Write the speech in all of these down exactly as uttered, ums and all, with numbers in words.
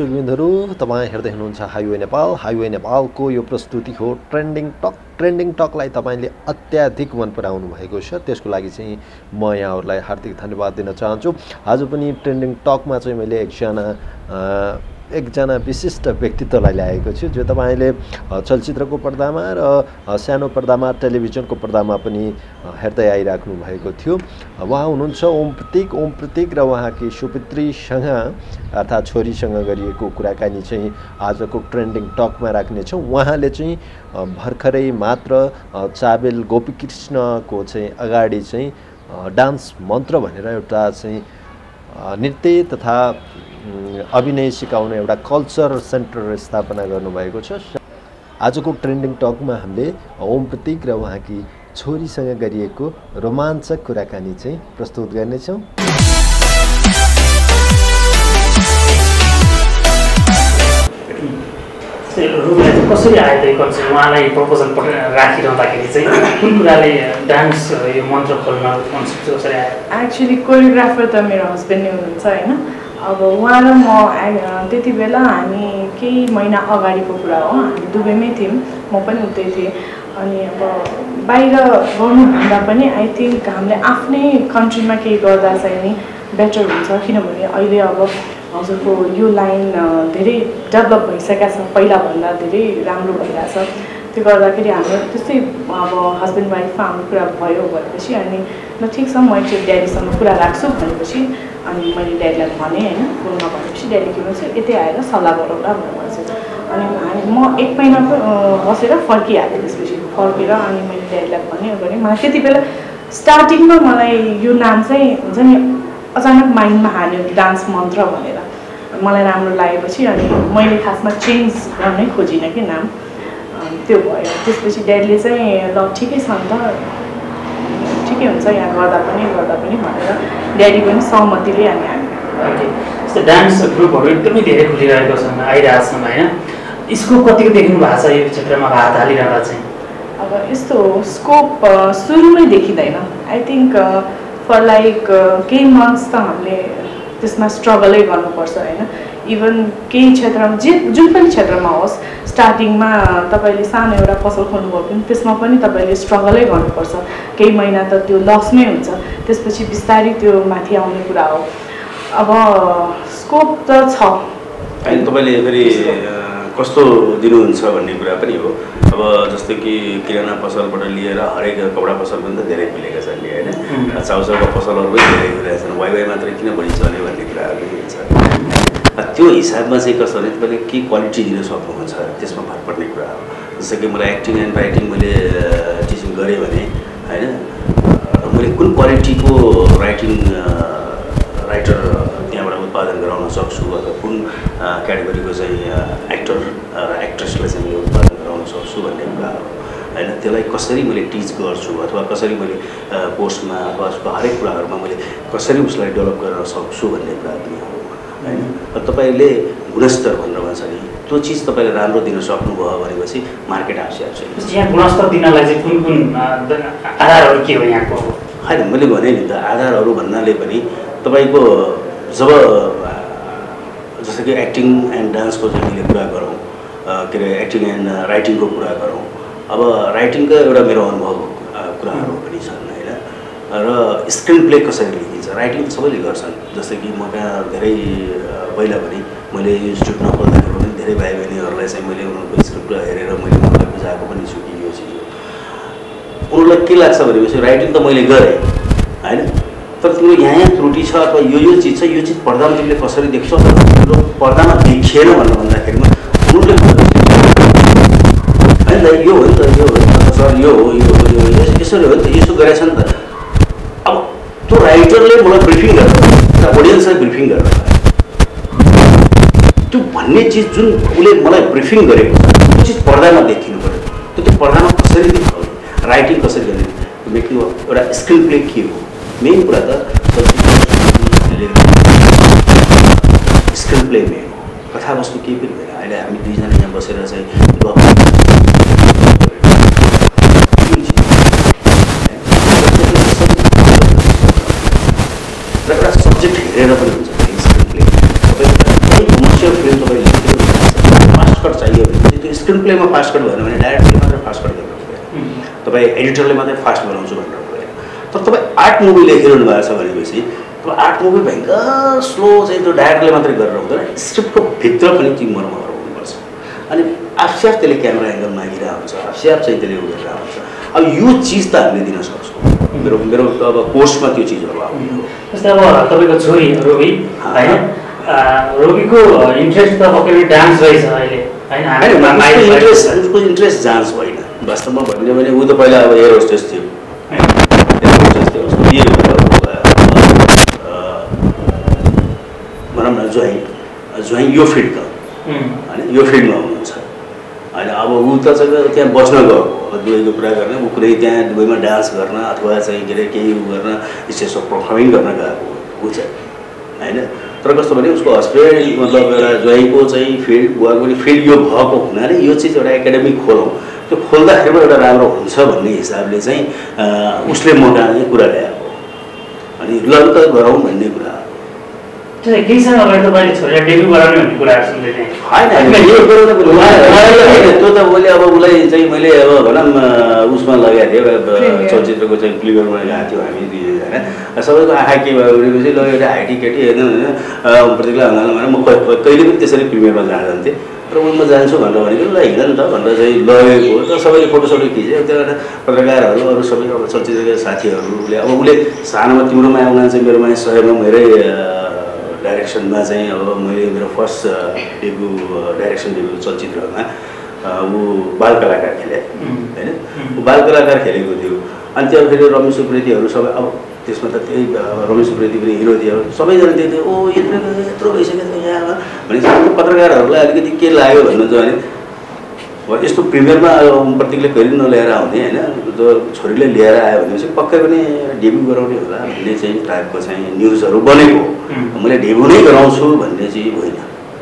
दर्शकबिन्दहरू तपाईं हेर्दै हुनुहुन्छ हाइवे नेपाल हाइवे नेपालको यो प्रस्तुति हो ट्रेन्डिङ टक ट्रेन्डिङ टकलाई तपाईले अत्याधिक मन पराउनु भएको छ त्यसको लागि चाहिँ म यहाँहरुलाई हार्दिक धन्यवाद दिन चाहन्छु। आज पनि ट्रेन्डिङ टकमा चाहिँ मैले एकजना एकजना विशिष्ट व्यक्तित्वलाई ल्याएको छु जो तपाईले चलचित्रको पर्दामा र सानो पर्दामा टेलिभिजनको पर्दामा पनि हेर्दै आइराख्नु भएको थियो। उहाँ हुनुहुन्छ ओम प्रतीक ओम प्रतीक र उहाँकी सुपुत्रीसँग अर्थात् छोरीसँग गरिएको कुराकानी चाहिँ आजको ट्रेन्डिङ टकमा राख्नेछौँ। उहाँले चाहिँ भर्खरै मात्र चाबेल गोपीकृष्णको चाहिँ अगाडि चाहिँ डान्स मन्त्र भनेर एउटा चाहिँ नृत्य तथा अभिनय सिकाउने एउटा कल्चर सेन्टर स्थापना गर्नुभएको छ। आजको ट्रेन्डिङ टकमा हामीले ओम प्रतीक र उहाँकी छोरीसँग गरिएको रोमाञ्चक कुराकानी चाहिँ प्रस्तुत गर्नेछौँ। कसरी आयो त कन्सेप्ट उहाँलाई प्रपोजल राखिरहँदाखेरि चाहिँ कुन कुराले डान्स यो मन्त्र खोल्न कन्सेप्ट कसरी आयो? एक्चुअली कोरियोग्राफर त मेरो हस्बेन्ड नै हुनुहुन्छ हैन। अब उहाँ र म त्यति बेला हामी केही महिना अगाडिको कुरा हो, हामी दुबईमै थियौँ, म पनि उतै थिएँ। अनि अब बाहिर गर्नुभन्दा पनि आई थिङ्क हामीले आफ्नै कन्ट्रीमा केही गर्दा चाहिँ नि बेटर हुन्छ, किनभने अहिले अब हजुरको यो लाइन धेरै डेभलप भइसकेको छ, पहिलाभन्दा धेरै राम्रो भइरहेछ। त्यो गर्दाखेरि हाम्रो त्यस्तै अब हस्बेन्ड वाइफमा हाम्रो कुरा भयो भनेपछि अनि ल ठिक छ म चाहिँ ड्याडीसँग कुरा राख्छु भनेपछि अनि मैले ड्याडीलाई भनेँ होइन, फोनमा भनेपछि ड्याडी के भन्छ यतै आएर सल्लाह गरौँला भनेर भन्छ। अनि हामी म एक महिना बसेर फर्किहालेँ। त्यसपछि फर्केर अनि मैले ड्याडीलाई भनेँ गरेँ। मलाई त्यति बेला स्टार्टिङमा मलाई यो नाम चाहिँ हुन्छ नि अचानक माइन्डमा हाल्यो डान्स मन्त्र भनेर, मलाई राम्रो लागेपछि अनि मैले खासमा चेन्ज गर्नै खोजिनँ कि नाम, त्यो भयो। त्यसपछि ड्याडीले चाहिँ ल ठिकै छ नि त, ठिकै हुन्छ यहाँ गर्दा पनि गर्दा पनि भनेर ड्याडी पनि सहमतिले अनि हामी यस्तो डान्स ग्रुपहरू एकदमै धेरै खुलिरहेको छन् आइरहेछन् होइन, स्कोप कतिको देख्नु भएको छ यो क्षेत्रमा हात हालिरहँदा चाहिँ? अब यस्तो स्कोप सुरुमै देखिँदैन। आई थिङ्क फर लाइक केही मन्थ्स त हामीले त्यसमा स्ट्रगलै गर्नुपर्छ होइन। इभन केही क्षेत्रमा जे जुन पनि क्षेत्रमा होस्, स्टार्टिङमा तपाईँले सानो एउटा पसल खोल्नुभयो भने त्यसमा पनि तपाईँले स्ट्रगलै गर्नुपर्छ। केही महिना त त्यो लसमै हुन्छ, त्यसपछि बिस्तारै त्यो माथि आउने कुरा हो। अब स्कोप त छ। अनि तपाईँले फेरि कस्तो दिनुहुन्छ भन्ने कुरा पनि हो। अब जस्तो कि किराना पसलबाट लिएर हरेक कपडा पसल पनि त धेरै खुलेका छन् नि होइन, चाउचाउका पसलहरू पनि धेरै खुलेका छन्, वाइ वाइ मात्रै किन बढी चल्यो भन्ने कुराहरू पनि हुन्छ। त्यो हिसाबमा चाहिँ कसो भने तपाईँले के क्वालिटी दिन सक्नुहुन्छ त्यसमा भर पर्ने कुरा हो। जस्तो कि मलाई एक्टिङ एन्ड राइटिङ मैले टिचिङ गरेँ भने होइन, मैले कुन क्वालिटीको राइटिङ राइटर त्यहाँबाट उत्पादन गराउन सक्छु अथवा कुन क्याटेगोरीको चाहिँ एक्टर र एक्ट्रेसलाई चाहिँ मैले उत्पादन गराउन सक्छु भन्ने कुरा हो होइन। त्यसलाई कसरी मैले टिच गर्छु अथवा कसरी मैले पोस्टमा अथवा उसको हरेक कुराहरूमा मैले कसरी उसलाई डेभलप गर्न सक्छु भन्ने कुरा पनि हो होइन। तपाईँले गुणस्तर भनेर भन्छ नि, त्यो चिज तपाईँले राम्रो दिन सक्नुभयो भनेपछि मार्केट आइसकेको छ। यहाँ गुणस्तर दिनलाई चाहिँ कुन कुन आधारहरू के हो यहाँको? होइन मैले भने नि त आधारहरू भन्नाले पनि तपाईँको जब जस्तो कि एक्टिङ एन्ड डान्सको चाहिँ हामीले कुरा गरौँ, के अरे एक्टिङ एन्ड राइटिङको कुरा गरौँ, अब राइटिङको एउटा मेरो अनुभव कुराहरू पनि छन् होइन। र स्क्रिन प्ले कसरी लेखिन्छ, राइटिङ सबैले गर्छन्। जस्तै कि म कहाँ धेरै पहिला पनि मैले इन्स्टिट्युट नपढ्दाखेरि पनि धेरै भाइ बहिनीहरूलाई चाहिँ मैले उनीहरूको स्क्रिन प्ले हेरेर मैले उनीहरूलाई बुझाएको पनि छु कि यो चिज हो। उनीहरूलाई के लाग्छ भनेपछि राइटिङ त मैले गरेँ होइन, तर तिम्रो यहाँ यहाँ त्रुटि छ अथवा यो यो चिज छ, यो चिज पर्दामा तिमीले कसरी देख्छौ तिम्रो पर्दामा देखिएन भनेर भन्दाखेरिमा उनीहरूले होइन यो हो नि त, यो हो नि त सर, यो हो यो हो यो यसरी हो नि त, यसो गरेछ नि त। अब त्यो राइटरले मलाई ब्रिफिङ गरेर अडियन्सलाई ब्रिफिङ गरेर त्यो भन्ने चिज जुन उसले मलाई ब्रिफिङ गरेको छ त्यो चिज पर्दामा देखिनु पऱ्यो। त्यो त्यो पर्दामा कसरी देखाउने, राइटिङ कसरी गर्ने, मेकिङ एउटा स्क्रिन प्ले के हो, मेन कुरा त स्क्रिन प्ले मेन हो, कथावस्तु केही पनि होइन। अहिले हामी दुईजना यहाँ बसेर चाहिँ र एउटा सब्जेक्ट हेरेर पनि हुन्छ स्क्रिन प्ले। तपाईँको कमर्सियल फिल्म तपाईँले स्क्रिन प्लेमा फास्ट कट भएन भने डाइरेक्टरले मात्रै फास्ट कट गर्नु हुँदैन, तपाईँ एडिटरले मात्रै फास्ट बनाउँछु भनेर हुँदैन। तर तपाईँ आर्ट मुभी लेखिरहनु भएको छ भनेपछि तपाईँ आर्ट मुभी भयङ्कर स्लो चाहिँ त्यो डाइरेक्टरले मात्रै गरेर हुँदैन, स्क्रिप्टको भित्र पनि ती मर्महरू हुनुपर्छ। अनि आफस्याफ त्यसले क्यामेरा एङ्गल मागिरहेको हुन्छ, आफस्याफ चाहिँ त्यसले उ गरिरहेको हुन्छ। अब यो चिज त हामीले दिन सक्छौँ, मेरो मेरो अब कोर्समा त्यो चिजहरू आउने हो। जस्तै अब तपाईँको छोरी रोबी होइन, रोबीको इन्ट्रेस्ट त पक्कै पनि डान्स रहेछ अहिले होइन, इन्ट्रेस्ट उसको इन्ट्रेस्ट जान्छ होइन वास्तवमा भन्यो भने। ऊ त पहिला अब एयर होस्टेस थियो, एयर होस्टेस थियो, उसको बिहे भनौँ न ज्वाइँ ज्वाइँ यो फिल्डका होइन, यो फिल्डमा हुनुहुन्छ होइन। अब ऊ त चाहिँ त्यहाँ बस्न गएको दुबईको कुरा गर्ने, ऊ कुनै त्यहाँ दुबईमा डान्स गर्न अथवा चाहिँ के अरे केही उ गर्न स्टेज अफ पर्फर्मिङ गर्न गएको ऊ चाहिँ होइन। तर कस्तो भने उसको हस्बेन्ड मतलब एउटा ज्वाइँको चाहिँ फिल्ड बुवाको पनि फिल्ड यो भएको हुनाले यो चिज एउटा एकाडेमी खोलौँ, त्यो खोल्दाखेरि एउटा राम्रो हुन्छ भन्ने हिसाबले चाहिँ उसले मौका कुरा ल्याएको अनि ल त गरौँ भन्ने कुरा। केही साल अगाडि तपाईँले छोरीलाई डेब्यु गराउने भन्ने कुराहरू सुन्दै थिएँ होइन। त्यो त मैले अब उसलाई चाहिँ मैले अब भनौँ उसमा लगाएको थिएँ चलचित्रको चाहिँ प्लिगरमा गएको थियो हामी दुईजना होइन। सबैको आँखा के भयो भनेपछि ल एउटा हाइटी केटी हेर्नु होइन प्रतिक्रिया हँगाल्नु भने म कहिले पनि त्यसरी प्रिमियरमा जाँदैथेँ। र म जान्छु भनेर भनेको ल हिँड नि त भनेर चाहिँ लगेको त सबैले फोटोसोटो खिच्यो। त्यो पत्रकारहरू अरू सबै अब चलचित्रका साथीहरूले अब उसले सानोमा तिम्रोमा आउन चाहिँ मेरोमा सहयोगमा मेरै डाइरेक्सनमा चाहिँ अब मैले मेरो फर्स्ट डेब्यु डाइरेक्सन डेब्यु चलचित्रमा ऊ बाल कलाकार खेलेँ होइन। ऊ बाल कलाकार खेलेको थियो। अनि त्यहाँ फेरि रमेश सुप्रेतीहरू सबै अब त्यसमा त त्यही रमेश सुप्रेती पनि हिरो थियो, सबैजना त्यही थियो। ओ यत्रो यत्रो भइसक्यो थियो यहाँ भनेपछि पत्रकारहरूलाई अलिकति के लाग्यो भन्नु चाहिँ भने यस्तो प्रिमियरमा प्रतीकले कहिले नल्याएर आउने होइन, जो छोरीले लिएर आयो भनेपछि पक्कै पनि डेब्यु गराउने होला भन्ने चाहिँ टाइपको चाहिँ न्युजहरू बनेको। मैले डेब्यु नै गराउँछु भन्ने चाहिँ होइन।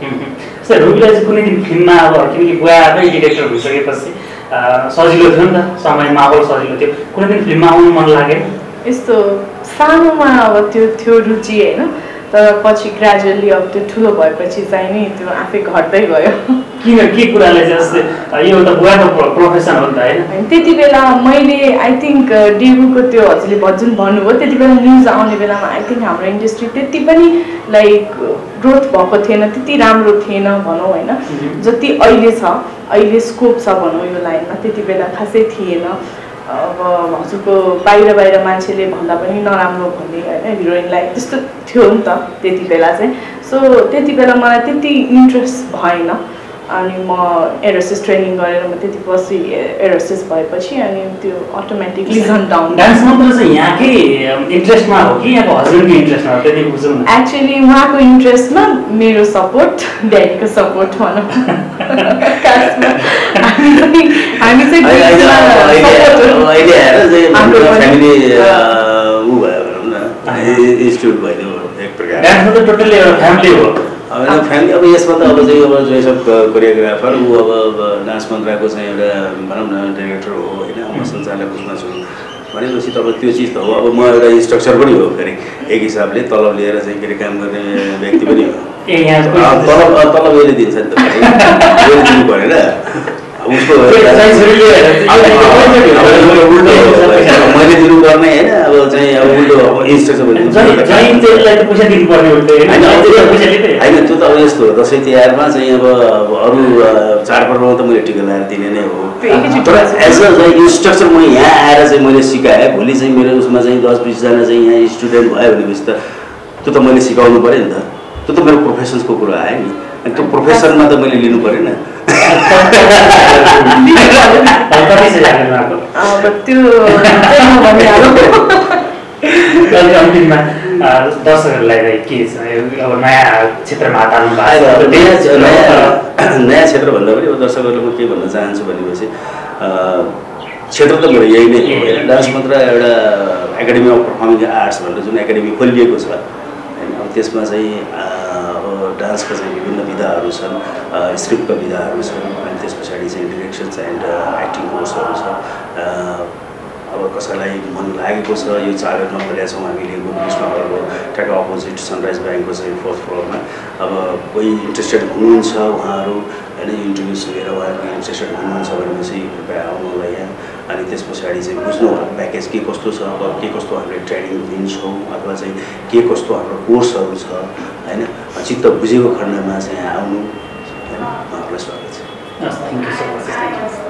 सर रोबीलाई चाहिँ कुनै दिन फिल्ममा अब किनकि बुवा आफै डिरेक्टर भइसकेपछि सजिलो थियो नि त, समय माहौल सजिलो थियो, कुनै दिन फिल्ममा आउनु मन लाग्यो? यस्तो सानोमा अब त्यो थियो रुचि होइन, तर पछि ग्रेजुअली अब त्यो ठुलो भएपछि चाहिँ नि त्यो आफै घट्दै गयो। किन के कुराले चाहिँ जस्तै यो त बुवाको प्रोफेसन हो नि त होइन। त्यति बेला मैले आई थिङ्क डेब्युको त्यो हजुरले जुन भन्नुभयो त्यति बेला न्युज आउने बेलामा आई थिङ्क हाम्रो इन्डस्ट्री त्यति पनि लाइक ग्रोथ भएको थिएन, त्यति राम्रो थिएन भनौँ होइन, जति अहिले छ अहिले स्कोप छ भनौँ यो लाइनमा, त्यति बेला खासै थिएन। अब हजुरको बाहिर बाहिर मान्छेले भन्दा पनि नराम्रो भन्ने होइन हिरोइनलाई त्यस्तो थियो नि त त्यति बेला चाहिँ। सो त्यति बेला मलाई त्यति इन्ट्रेस्ट भएन। अनि म एरोसिस ट्रेनिङ गरेर म त्यति पछि एरोसिस भएपछि अनि त्यो अटोमेटिकली गन डाउन। डान्स मात्र चाहिँ यहाँकै इन्ट्रेस्टमा हो कि यहाँको हस्बेन्डको इन्ट्रेस्टमा हो त्यति बुझौँ न। एक्चुअली उहाँको इन्ट्रेस्टमा मेरो सपोर्ट ड्याडीको सपोर्ट भनौँ। हामी चाहिँ फ्यामिली। अब यसमा त अब चाहिँ अब जो सब कोरियोग्राफर ऊ अब डान्स मन्त्राको चाहिँ एउटा भनौँ न डाइरेक्टर हो होइन, म सञ्चालक उसमा छु भनेपछि त अब त्यो चिज त हो। अब म एउटा इन्स्ट्रक्चर पनि हो फेरि एक हिसाबले, तलब लिएर चाहिँ के अरे काम गर्ने व्यक्ति पनि हो। तलब तलब यसले दिन्छ नि त, यसले दिनु परेन उसको मैले दिनु पर्ने होइन। अब चाहिँ अब उल्टो इन्स्ट्रक्सन होइन त्यो त अब यस्तो हो, दसैँ तिहारमा चाहिँ अब अरू चाडपर्वमा त मैले टिका लगाएर दिने नै हो। तर एज अ चाहिँ इन्स्ट्रक्चर म यहाँ आएर चाहिँ मैले सिकाएँ, भोलि चाहिँ मेरो उसमा चाहिँ दस बिसजना चाहिँ यहाँ स्टुडेन्ट भयो भनेपछि त त्यो त मैले सिकाउनु पऱ्यो नि त, त्यो त मेरो प्रोफेसन्सको कुरा आयो नि। अनि त्यो प्रोफेसनमा त मैले लिनु परेन। अन्तिममा दर्शकहरूलाई के छ अब नयाँ क्षेत्रमा हात हाल्नु भएको छ? नयाँ क्षेत्र भन्दा पनि अब दर्शकहरूलाई म के भन्न चाहन्छु भनेपछि क्षेत्र त मेरो यही नै हो होइन। डान्स मात्र एउटा एकाडेमी अफ पर्फर्मिङ आर्ट्स भनेर जुन एकाडेमी खोलिएको छ होइन, अब त्यसमा चाहिँ अब डान्सका चाहिँ विभिन्न विधाहरू छन्, स्क्रिप्टका विधाहरू छन्, अनि त्यस पछाडि चाहिँ डिरेक्सन्स एन्ड एक्टिङ कोर्सहरू छ। अब कसैलाई मन लागेको छ यो चाबेरमा खोलेका छौँ हामीले गुरुकृष्ण हलको ठ्याक्क अपोजिट सनराइज ब्याङ्कको चाहिँ फोर्थ फ्लोरमा अब कोही इन्ट्रेस्टेड हुनुहुन्छ उहाँहरू होइन इन्टरभ्यू सुनेर उहाँहरू इन्ट्रेस्टेड हुनुहुन्छ भनेपछि कृपया आउनु होला यहाँ अनि त्यस पछाडि चाहिँ बुझ्नु होला प्याकेज के कस्तो छ अब के कस्तो हामीले ट्रेनिङ दिन्छौँ अथवा चाहिँ के कस्तो हाम्रो कोर्सहरू छ होइन चित्त बुझेको खण्डमा चाहिँ यहाँ आउनु होइन उहाँहरूलाई स्वागत छ। Thank you so much.